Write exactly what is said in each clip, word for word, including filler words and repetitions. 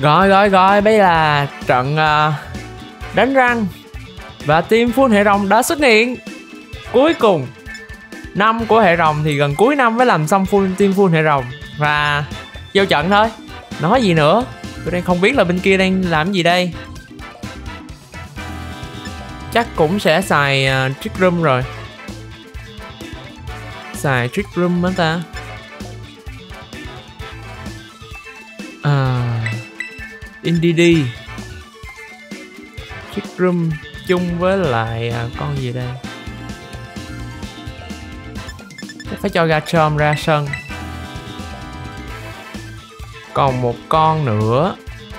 Rồi rồi rồi, bây là trận uh, đánh răng. Và team full hệ rồng đã xuất hiện. Cuối cùng năm của hệ rồng thì gần cuối năm mới làm xong full team full hệ rồng. Và vô trận thôi. Nói gì nữa. Tôi đang không biết là bên kia đang làm gì đây. Chắc cũng sẽ xài uh, Trick Room rồi. Xài Trick Room hả ta? À, Indeedee Trick Room chung với lại à, con gì đây? Chắc phải cho Garchomp ra sân. Còn một con nữa.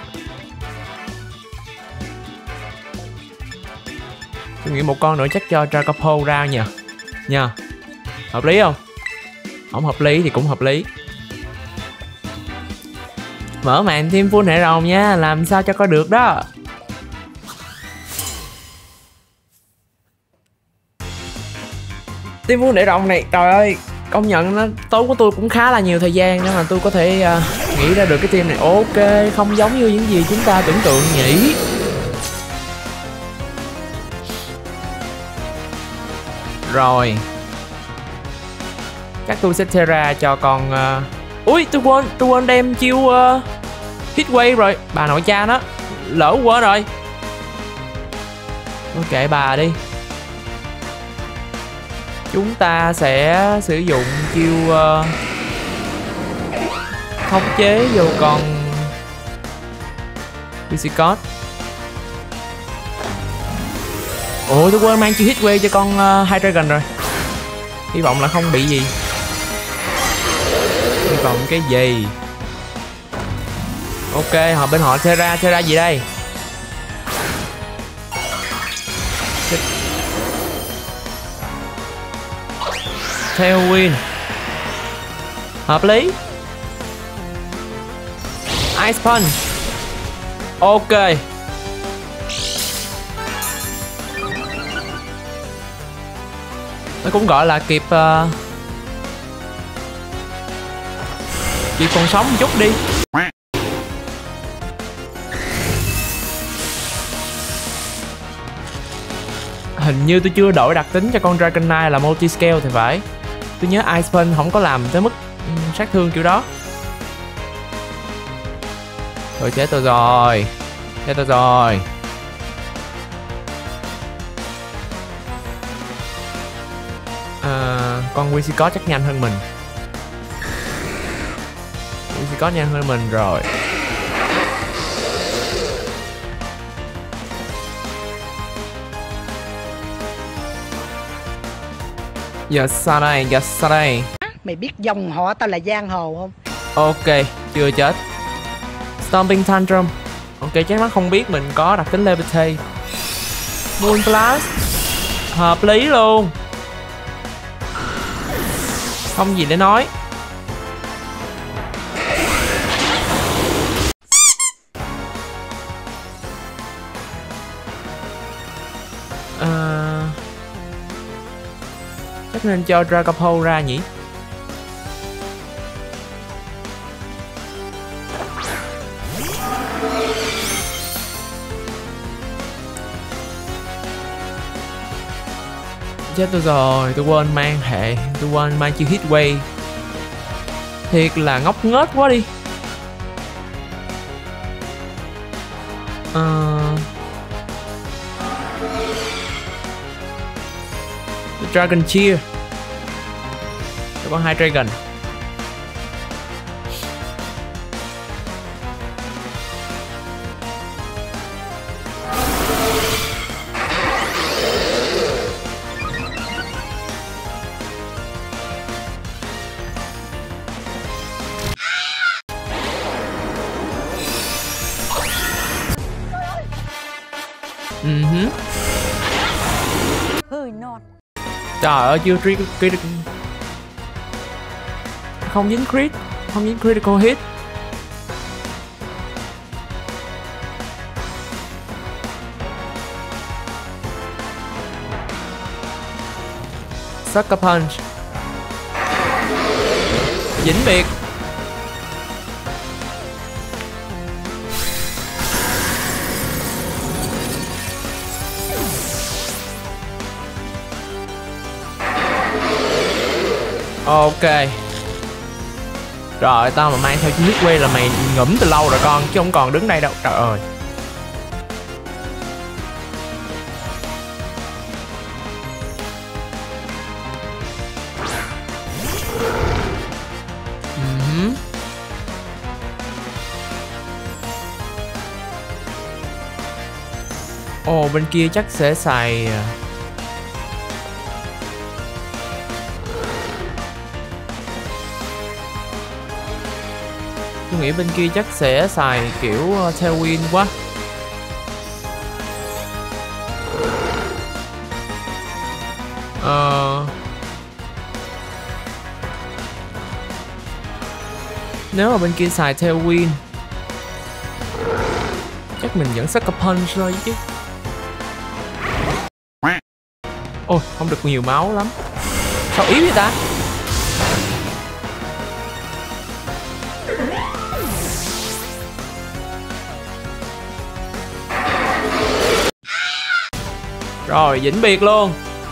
Tôi nghĩ một con nữa chắc cho Dragapult ra nhờ. Nha. Hợp lý không? Không hợp lý thì cũng hợp lý. Mở màn team full hệ rồng nha. Làm sao cho có được đó. Team full hệ rồng này, trời ơi, công nhận nó tốn của tôi cũng khá là nhiều thời gian để mà tôi có thể uh, nghĩ ra được cái team này. Ok, không giống như những gì chúng ta tưởng tượng nhỉ. Rồi, chắc tôi sẽ Terra cho con uh... ui, tôi quên, tôi quên đem chiêu uh, Heatwave rồi. Bà nội cha nó, lỡ quên rồi. Thôi kệ bà đi. Chúng ta sẽ sử dụng chiêu uh, khống chế vô con Whimsicott. Ủa, tôi quên mang chiêu Heatwave cho con uh, Hydreigon rồi. Hy vọng là không bị gì. Hy vọng cái gì. Ok, họ bên họ Terra, Terra gì đây? Tailwind. Hợp lý. Ice Punch. Ok. Nó cũng gọi là kịp uh, kịp còn sống một chút đi. Hình như tôi chưa đổi đặc tính cho con Dragonite là Multiscale thì phải. Tôi nhớ Ice Punch không có làm tới mức um, sát thương kiểu đó. Thôi chết tôi rồi. Chết tôi rồi. À, con Whimsicott chắc nhanh hơn mình. Whimsicott nhanh hơn mình rồi. Giờ sao đây, giờ sao đây? Mày biết dòng họ tao là giang hồ không? Ok, chưa chết. Stomping Tantrum. Ok, chắc nó không biết mình có đặc tính Levitate. Moon Blast. Hợp lý luôn. Không gì để nói. À, chắc nên cho Dragapult ra nhỉ. Chết tôi rồi, tôi quên mang hệ, tôi quên mang chiêu Heatwave. Thiệt là ngốc nghếch quá đi. Uh... Dragon Cheer. Tôi có hai Dragon. Uh-huh. Hơi non. Trời ơi, chưa crit, crit không dính crit, không dính critical hit. Sucker Punch. Vĩnh biệt. Ok. Trời, tao mà mang theo chiếc huyết quay là mày ngủm từ lâu rồi con, chứ không còn đứng đây đâu. Trời ơi. Uh-huh. Ồ, bên kia chắc sẽ xài tôi nghĩ bên kia chắc sẽ xài kiểu tailwind quá. Ờ... Nếu mà bên kia xài tailwind chắc mình vẫn sucker punch thôi chứ. Ôi, không được nhiều máu lắm. Sao yếu vậy ta? Rồi, vĩnh biệt luôn.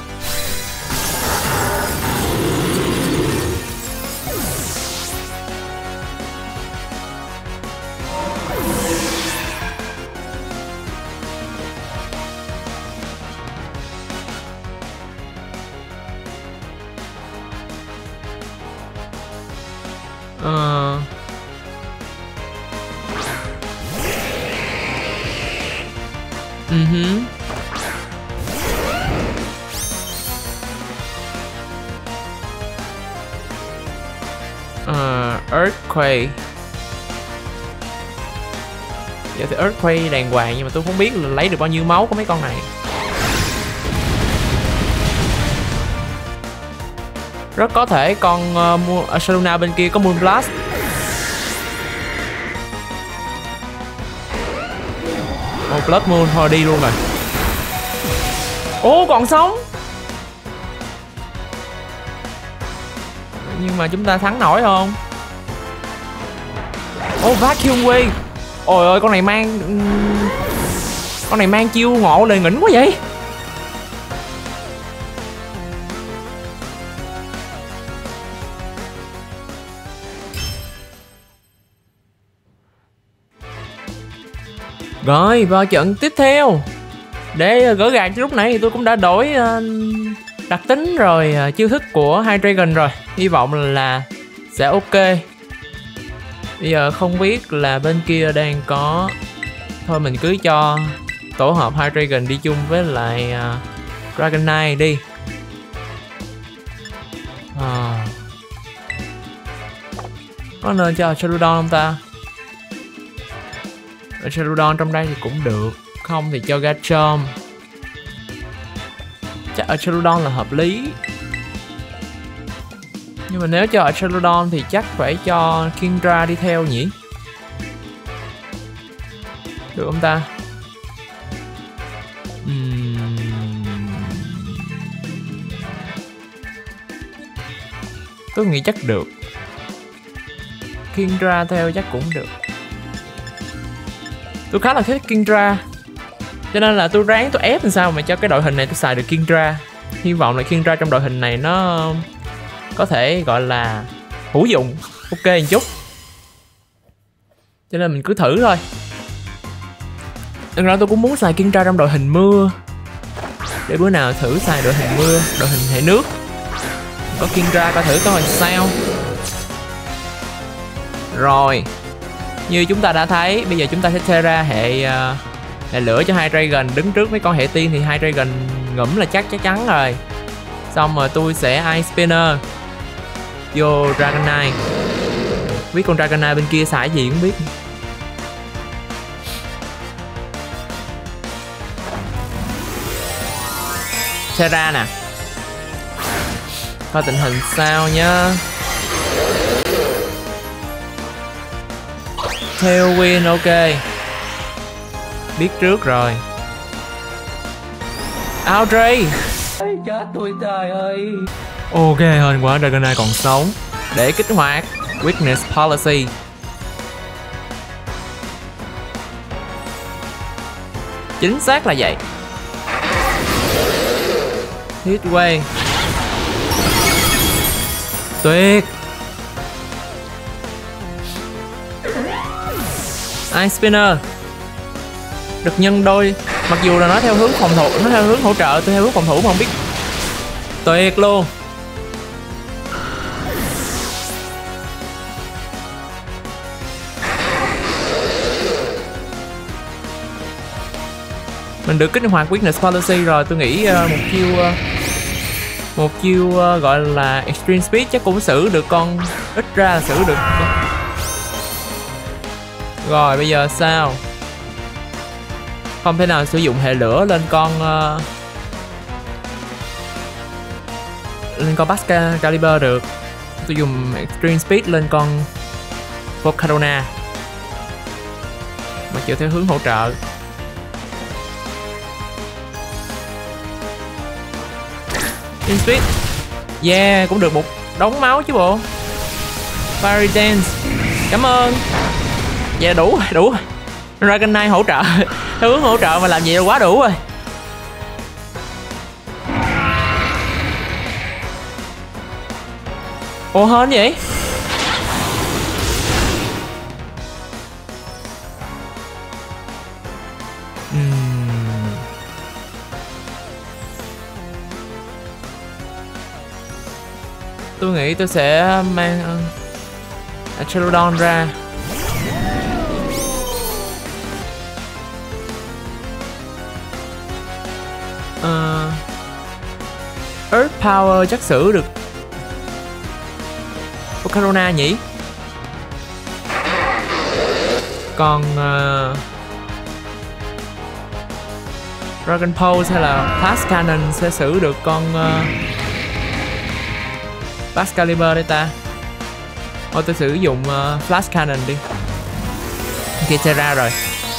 Ờ... Uh-huh. Uh, Earthquake. Giờ thì Earthquake đàng hoàng, nhưng mà tôi không biết là lấy được bao nhiêu máu của mấy con này. Rất có thể con uh, Sharuna bên kia có Moonblast. Ồ, oh, Blood Moon thôi đi luôn rồi. Ồ, oh, còn sống. Nhưng mà chúng ta thắng nổi không? Ồ, oh, Vacuum Wave. Ôi ơi, con này mang Con này mang chiêu ngộ lời nghĩnh quá vậy. Rồi, vào trận tiếp theo. Để gỡ gạc lúc nãy thì tôi cũng đã đổi uh, đặc tính rồi, uh, chiêu thức của Hydreigon rồi. Hy vọng là sẽ ok. Bây giờ không biết là bên kia đang có... Thôi mình cứ cho tổ hợp Hydreigon đi chung với lại uh, Dragonite đi. À. Có nên cho Charudon không ta? Charudon trong đây thì cũng được. Không thì cho Garchomp. Chắc ở Charudon là hợp lý. Nhưng mà nếu cho ở Charudon thì chắc phải cho Kingdra đi theo nhỉ? Được không ta? Uhm... Tôi nghĩ chắc được. Kingdra theo chắc cũng được. Tôi khá là thích Kingdra, cho nên là tôi ráng tôi ép làm sao mà cho cái đội hình này tôi xài được Kingdra. Hy vọng là Kingdra trong đội hình này nó có thể gọi là hữu dụng ok một chút. Cho nên mình cứ thử thôi. Thực ra tôi cũng muốn xài Kingdra trong đội hình mưa, để bữa nào thử xài đội hình mưa, đội hình hệ nước. Có Kingdra coi thử coi sao. Rồi, như chúng ta đã thấy, bây giờ chúng ta sẽ chơi ra hệ uh, hệ lửa cho Hydreigon. Đứng trước mấy con hệ tiên thì Hydreigon ngủm là chắc chắc chắn rồi. Xong rồi tôi sẽ Ice Spinner vô Dragonite. Biết con Dragonite bên kia xài gì cũng biết. Terra nè. Coi tình hình sao nhá. Tailwind ok. Biết trước rồi. Audrey. Chết tôi trời ơi. Ok, hên quá Dragonite còn sống. Để kích hoạt Weakness Policy. Chính xác là vậy. Heatwave. Tuyệt. Ice Spinner được nhân đôi, mặc dù là nó theo hướng phòng thủ, nó theo hướng hỗ trợ, tôi theo hướng phòng thủ mà không biết. Tuyệt luôn. Mình được kích hoạt Weakness Policy rồi, tôi nghĩ uh, một chiêu uh, một chiêu uh, gọi là Extreme Speed chắc cũng xử được con, ít ra là xử được con. Rồi bây giờ sao? Không thể nào sử dụng hệ lửa lên con uh, lên con Excalibur được. Tôi dùng Extreme Speed lên con Volcarona, mà chịu theo hướng hỗ trợ. Extreme Speed, yeah, cũng được một đống máu chứ bộ. Fiery Dance, cảm ơn. Dạ đủ rồi, đủ rồi. Dragon Knight hỗ trợ, theo hướng hỗ trợ mà làm gì là quá đủ rồi. Ủa hên vậy? Uhm. Tôi nghĩ tôi sẽ mang uh, Acherodon ra. Uh, Earth Power chắc xử được Volcarona nhỉ? Còn uh, Dragon Pulse hay là Flash Cannon sẽ xử được con uh, Excalibur đây ta. Thôi tôi sử dụng uh, Flash Cannon đi. Kia sẽ ra rồi.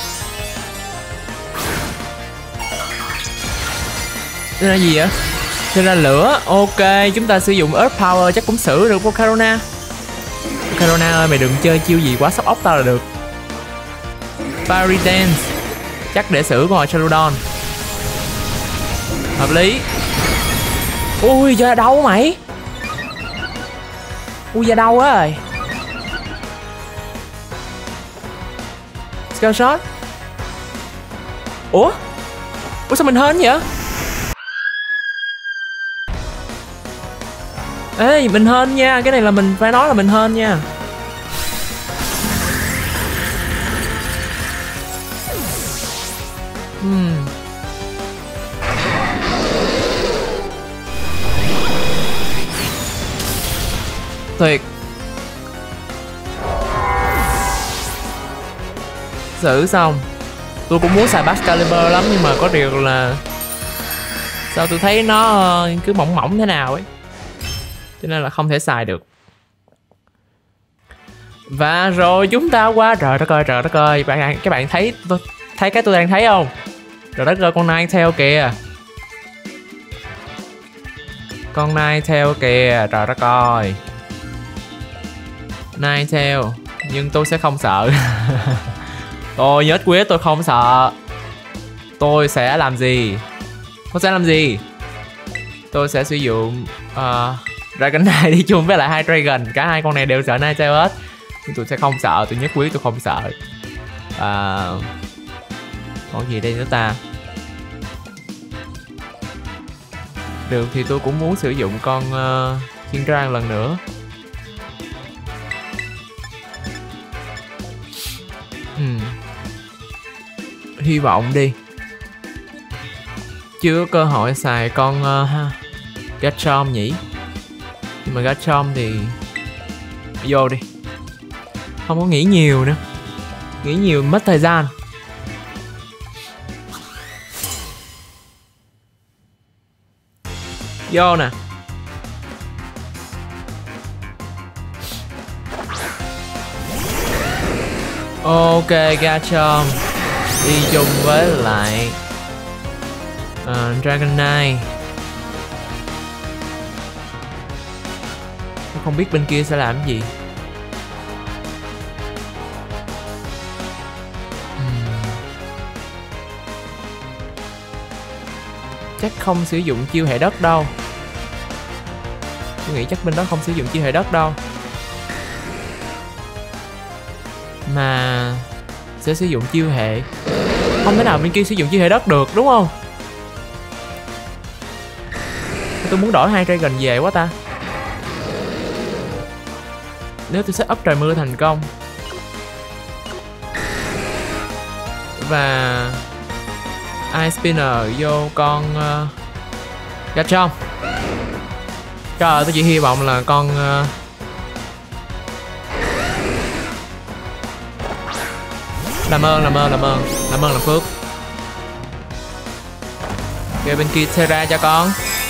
Đây là gì vậy? Đây là lửa. Ok, chúng ta sử dụng Earth Power chắc cũng xử được Volcarona. Volcarona ơi, mày đừng chơi chiêu gì quá sóc ốc tao là được. Fiery Dance chắc để xử con Acherodon. Hợp lý. Ui, da đau mày. Ui, da đau quá rồi. Scale Shot. Ủa? Ủa sao mình hên vậy? Ê, mình hên nha, cái này là mình phải nói là mình hên nha. Hmm. Tuyệt. Xử xong. Tôi cũng muốn xài Excalibur lắm, nhưng mà có điều là sao tôi thấy nó cứ mỏng mỏng thế nào ấy, cho nên là không thể xài được. Và rồi chúng ta qua, trời đất ơi, trời đất ơi, bạn các bạn thấy tôi thấy cái tôi đang thấy không? Trời đất ơi, con Ninetale kìa. Con Ninetale kìa, trời đất ơi. Ninetale, nhưng tôi sẽ không sợ. Tôi nhớ quyết tôi không sợ. Tôi sẽ làm gì? Tôi sẽ làm gì? Tôi sẽ sử dụng uh, Dragon Knight đi chung với lại hai Dragon. Cả hai con này đều sợ Ninetale hết, nhưng tôi sẽ không sợ, tôi nhất quyết tôi không sợ. uh, Còn gì đây nữa ta? Được thì tôi cũng muốn sử dụng con uh, Thiên Trang lần nữa. Hmm. Hy vọng đi. Chưa có cơ hội xài con uh, Garchomp nhỉ. Nhưng mà Garchomp thì vô đi. Không có nghĩ nhiều nữa. Nghĩ nhiều mất thời gian. Vô nè. Ok, Garchomp đi chung với lại uh, Dragon Knight. Tôi không biết bên kia sẽ làm gì. uhm. Chắc không sử dụng chiêu hệ đất đâu. Tôi nghĩ chắc bên đó không sử dụng chiêu hệ đất đâu, mà sẽ sử dụng chiêu hệ. Không thể nào bên kia sử dụng chiêu hệ đất được đúng không? Tôi muốn đổi hai Dragon về quá ta. Nếu tôi set up trời mưa thành công và Ice Spinner vô con uh, Garchomp. Trời ơi, tôi chỉ hy vọng là con uh... làm ơn làm ơn làm ơn làm ơn làm phước. Kêu bên kia Terra cho con.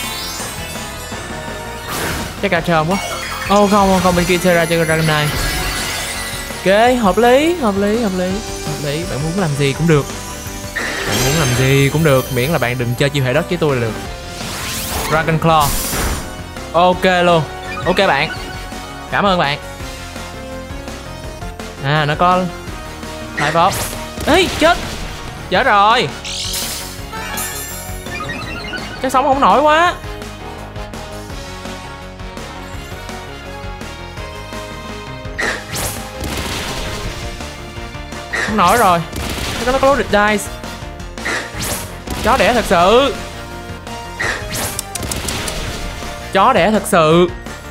Chắc Garchomp quá. Ô oh, không không bên kia Terra cho Dragonite. Ok, hợp lý hợp lý hợp lý hợp lý. Bạn muốn làm gì cũng được, bạn muốn làm gì cũng được, miễn là bạn đừng chơi chiêu hệ đất với tôi là được. Dragon Claw. Ok luôn. Ok bạn, cảm ơn bạn. À nó có live up. Ê chết, chết rồi, chắc sống không nổi quá. Không nổi rồi, nó có loaded dice. Chó đẻ thật sự, chó đẻ thật sự.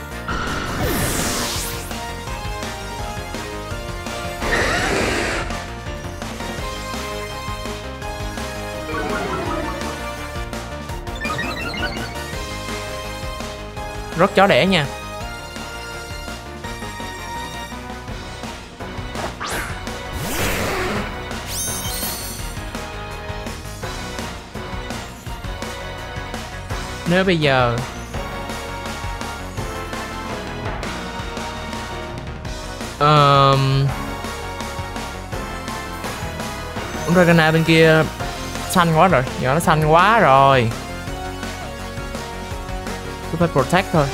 Rất chó đẻ nha. Nếu bây giờ um, Dragonite bên kia xanh quá rồi, giờ nó xanh quá rồi, tôi phải protect thôi.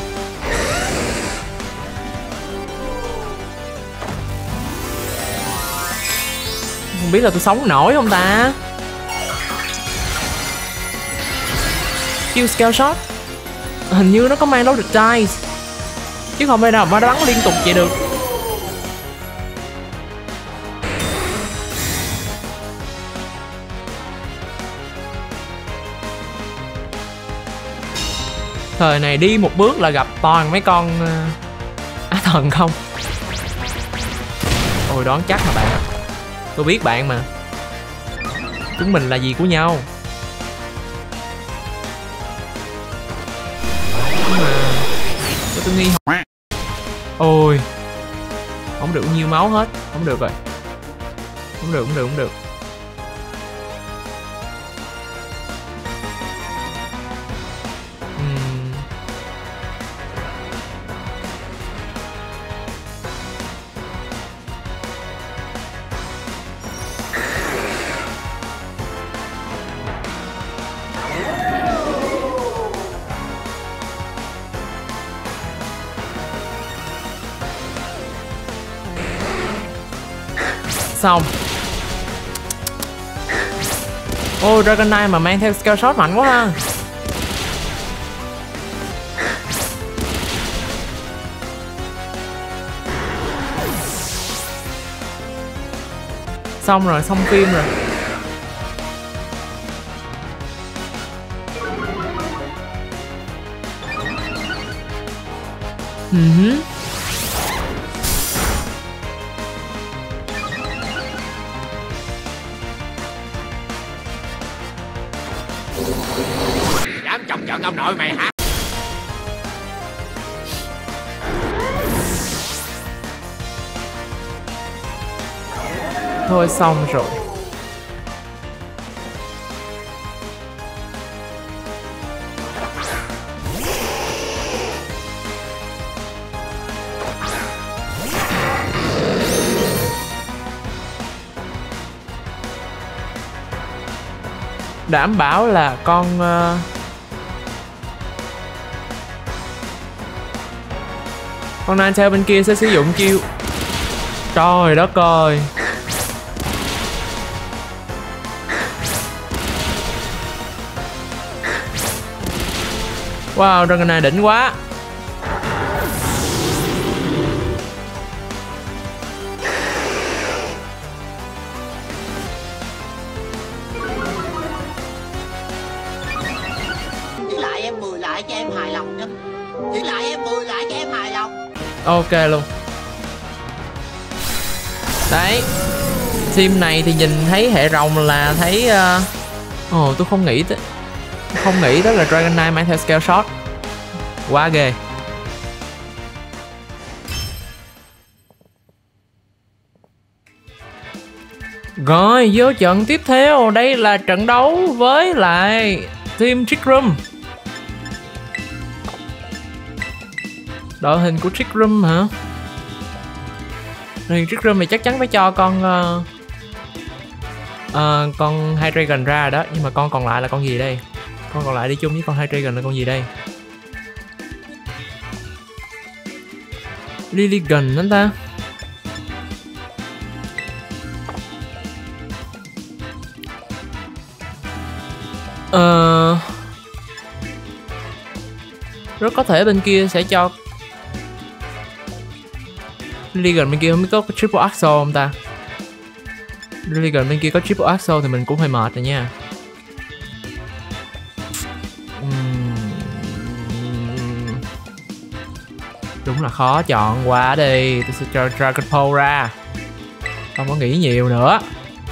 Không biết là tôi sống nổi không ta. Chiêu scale shot hình như nó có mang loaded dice chứ không thể nào mà nó bắn liên tục vậy được. Thời này đi một bước là gặp toàn mấy con uh, á thần không. Ôi đoán chắc hả bạn, tôi biết bạn mà, chúng mình là gì của nhau. Tôi nghi học. Ôi không được nhiều máu hết, không được rồi, không được không được không được. uhm. Xong. Ôi Dragonite mà mang theo scale shot mạnh quá ha. Xong rồi, xong phim rồi. Uh-huh. Dám chọc giận ông nội mày hả? Thôi xong rồi. Đảm bảo là con uh, con Ninetale bên kia sẽ sử dụng chiêu. Trời đất ơi. Wow, Dragonite đỉnh quá. Ok luôn. Đấy, team này thì nhìn thấy hệ rồng là thấy uh... ồ, tôi không nghĩ tới không nghĩ tới là Dragon Knight mang theo Scale Shot. Quá ghê. Rồi, vô trận tiếp theo. Đây là trận đấu với lại team Trick Room. Đội hình của Trick Room hả? Đội hình Trick Room thì chắc chắn phải cho con uh, uh, con Hydreigon ra rồi đó. Nhưng mà con còn lại là con gì đây? Con còn lại đi chung với con Hydreigon là con gì đây? Lilligant đó ta. Ờ... rất có thể bên kia sẽ cho Lilligant bên kia không biết có triple axle không ta. Lilligant bên kia có triple axle thì mình cũng hơi mệt rồi nha. uhm... Đúng là khó chọn quá đi. Tôi sẽ cho Dragon Ball ra, không có nghĩ nhiều nữa.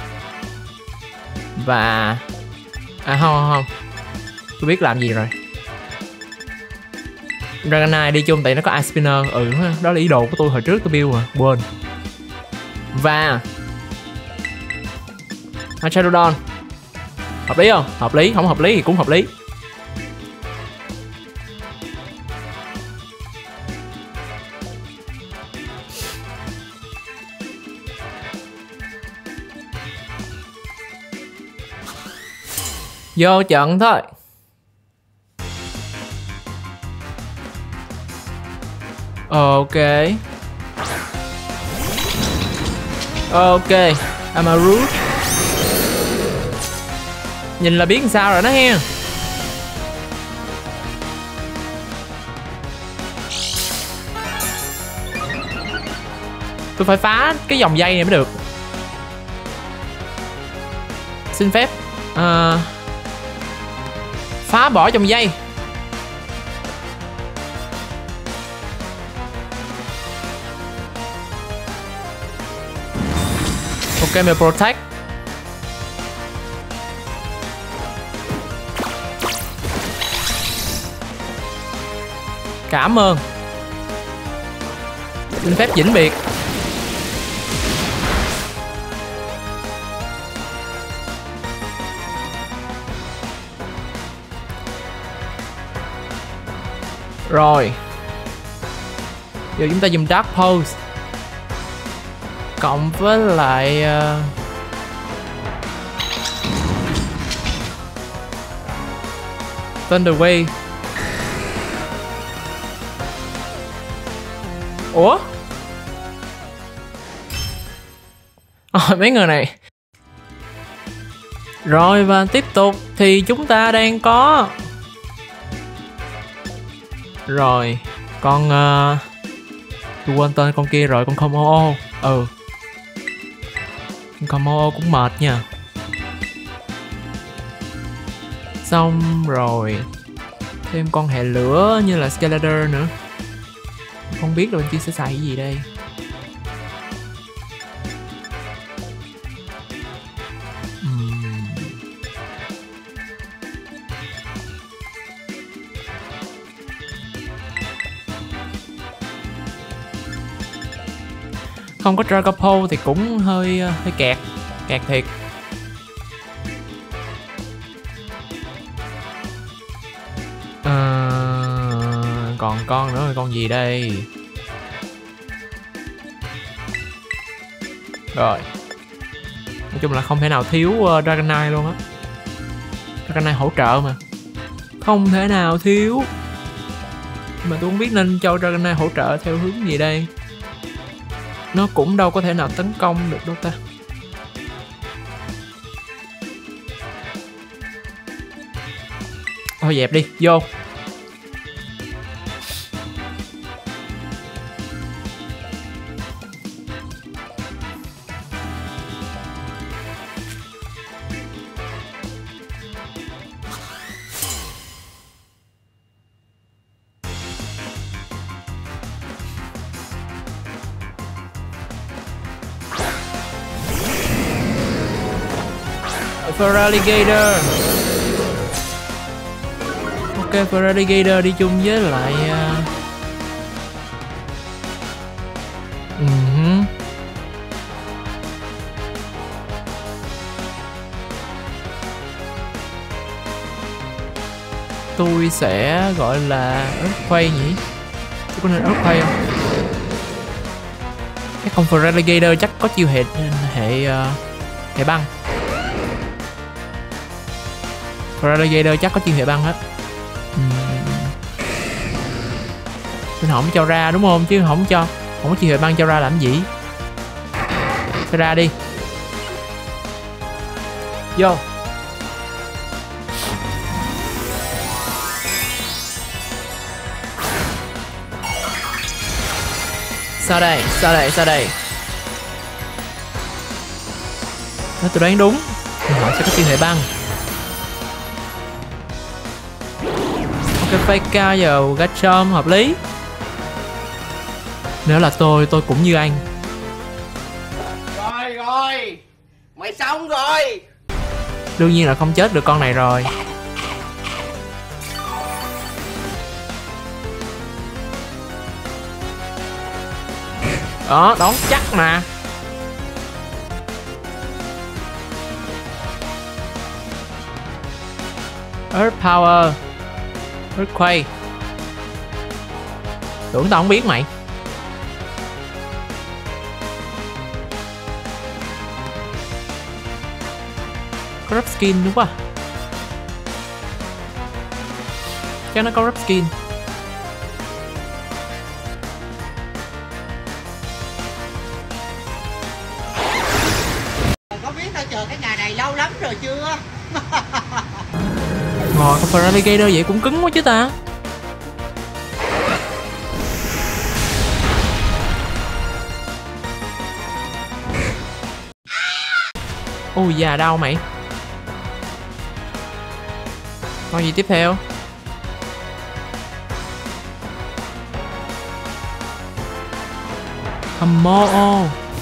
Và à không không không tôi biết làm gì rồi. Dragonite đi chung tại nó có Ice Spinner. Ừ, đó là ý đồ của tôi hồi trước tôi build mà quên. Và Acherodon hợp lý không? Hợp lý. Không hợp lý thì cũng hợp lý. Vô trận thôi. Ok. Ok, Amarut. Nhìn là biết làm sao rồi đó ha. Tôi phải phá cái dòng dây này mới được. Xin phép uh, phá bỏ dòng dây. Ok, mình protect. Cảm ơn. Xin phép vĩnh biệt. Rồi. Giờ chúng ta dùng Dark Pulse cộng với lại uh... Thunder Wave. Ủa? À, mấy người này. Rồi và tiếp tục thì chúng ta đang có rồi con uh... tôi quên tên con kia rồi, con Komo. Ừ, con Komo cũng mệt nha. Xong rồi thêm con hệ lửa như là Skeletor nữa. Không biết là bên kia sẽ xài cái gì đây. uhm. Không có Dragapult thì cũng hơi hơi kẹt. Kẹt thiệt. À, còn con nữa, con gì đây? Rồi, nói chung là không thể nào thiếu uh, Dragonite luôn á. Dragonite hỗ trợ mà, không thể nào thiếu. Mà tôi không biết nên cho Dragonite hỗ trợ theo hướng gì đây. Nó cũng đâu có thể nào tấn công được đâu ta. Thôi dẹp đi, vô. Feraligatr. Ok, Feraligatr đi chung với lại uh... uh-huh. Tôi sẽ gọi là Earthquake nhỉ? Tôi có nên Earthquake không? Cái con Feraligatr chắc có chiêu hệ hệ uh, hệ băng. Feraligatr chắc có chiêu hệ băng á. Mình không cho ra đúng không? Chứ không cho, không có chiêu hệ băng cho ra làm gì? Cho ra đi. Vô. Sao đây? Sao đây? Sao đây? Nếu tôi đoán đúng thì họ sẽ có chiêu hệ băng. Ok, fake cao vào Garchomp hợp lý. Nếu là tôi, tôi cũng như anh. Rồi rồi, mày xong rồi. Đương nhiên là không chết được con này rồi. Đó, đón chắc mà. Earth Power, Earthquake. Tưởng tao không biết mày. Có rub skin đúng không? Chắc nó có rub skin. Có biết tao chờ cái ngày này lâu lắm rồi chưa? Ngồi con Feraligatr vậy cũng cứng quá chứ ta. Ui già đau mày. Con gì tiếp theo? Kommo-o.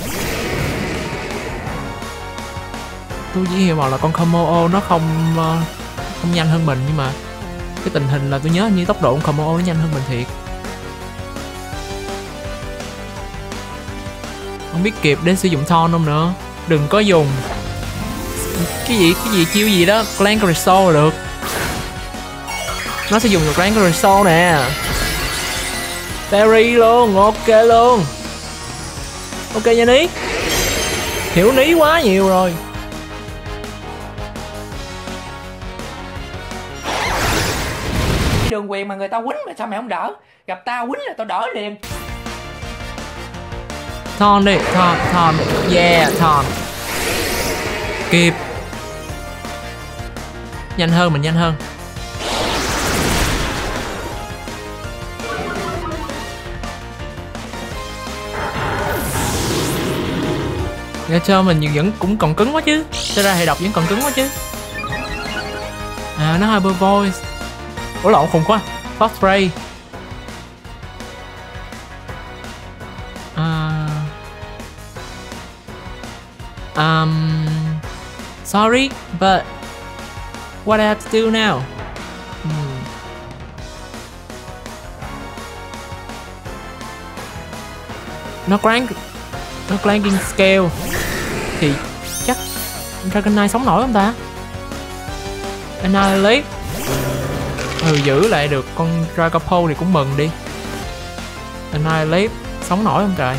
Tôi chỉ hy vọng là con Kommo-o nó không uh, không nhanh hơn mình, nhưng mà cái tình hình là tôi nhớ như tốc độ con Kommo-o nó nhanh hơn mình thiệt. Không biết kịp để sử dụng thon không nữa. Đừng có dùng cái gì cái gì chiêu gì đó Clank Resort là được. Nó sẽ dùng được Clank Resort nè. Terry luôn, ok luôn. Ok nha Ní. Hiểu Ní quá nhiều rồi. Đường quyền mà người ta quýnh mà sao mày không đỡ? Gặp tao quýnh là tao đỡ liền. Thon đi, thon, thon. Yeah, thon. Kịp. Nhanh hơn, mình nhanh hơn. Nghe cho mình vẫn cũng còn cứng quá chứ. Thế ra hệ độc vẫn còn cứng quá chứ. À, nó Hyper Voice. Ủa lộn, khùng quá. Fox Ray. À... Um... Sorry, but what I have to do now? Hmm. Nó crank, nó clanking scale thì chắc Dragonite sống nổi không ta? Annihilate. Ừ, giữ lại được con Dragapult thì cũng mừng đi. Annihilate sống nổi không trời?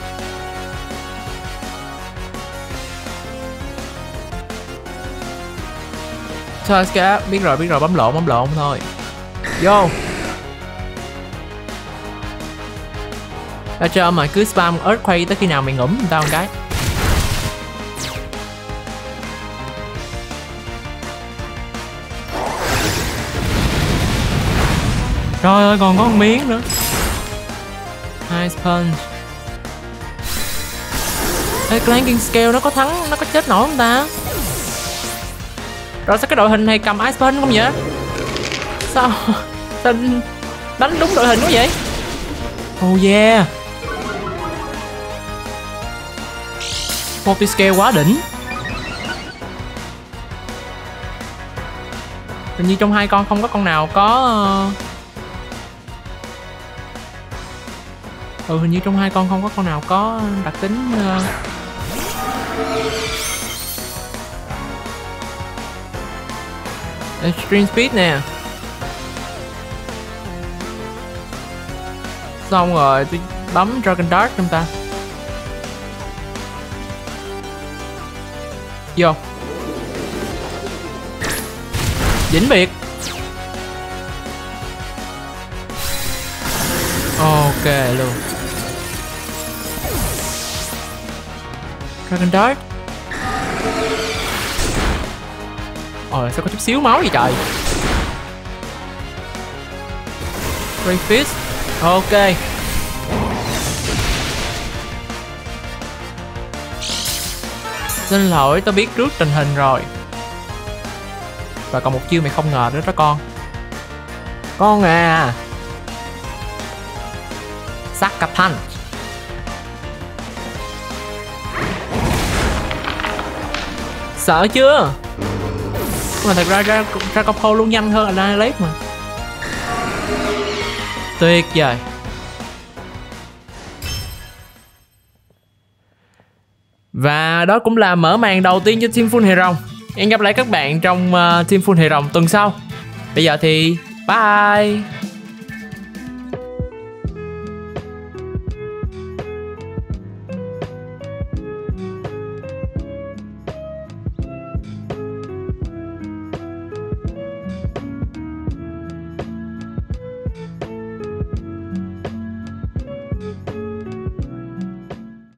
Thôi ska, biết rồi biết rồi, bấm lộn bấm lộn thôi. Vô. Ra cho mày cứ spam Earthquake tới khi nào mày ngủm người ta một cái. Trời ơi, còn có một miếng nữa. Ice Punch. Ê, Clanking Scale nó có thắng, nó có chết nổi không ta? Rồi sao cái đội hình này cầm Ice Punch không vậy? Sao? Sao đánh đúng đội hình quá vậy? Oh yeah. Multi-scale quá đỉnh. Hình như trong hai con không có con nào có Ừ hình như trong hai con không có con nào có đặc tính uh... Extreme Speed nè. Xong rồi tôi bấm Dragon Dart trong ta. Vô. Vĩnh biệt. Ok luôn. Dragon Dart. Ôi sao có chút xíu máu vậy trời. Great Fist. Ok. Xin lỗi, tao biết trước tình hình rồi. Và còn một chiêu mày không ngờ nữa đó con. Con à. Sucker Punch. Sợ chưa? Mà thật ra ra ra Dragon luôn nhanh hơn Annihilate mà. Tuyệt vời. Và đó cũng là mở màn đầu tiên cho Team Full Hero Rồng. Hẹn gặp lại các bạn trong uh, Team Full Hero Rồng tuần sau. Bây giờ thì bye.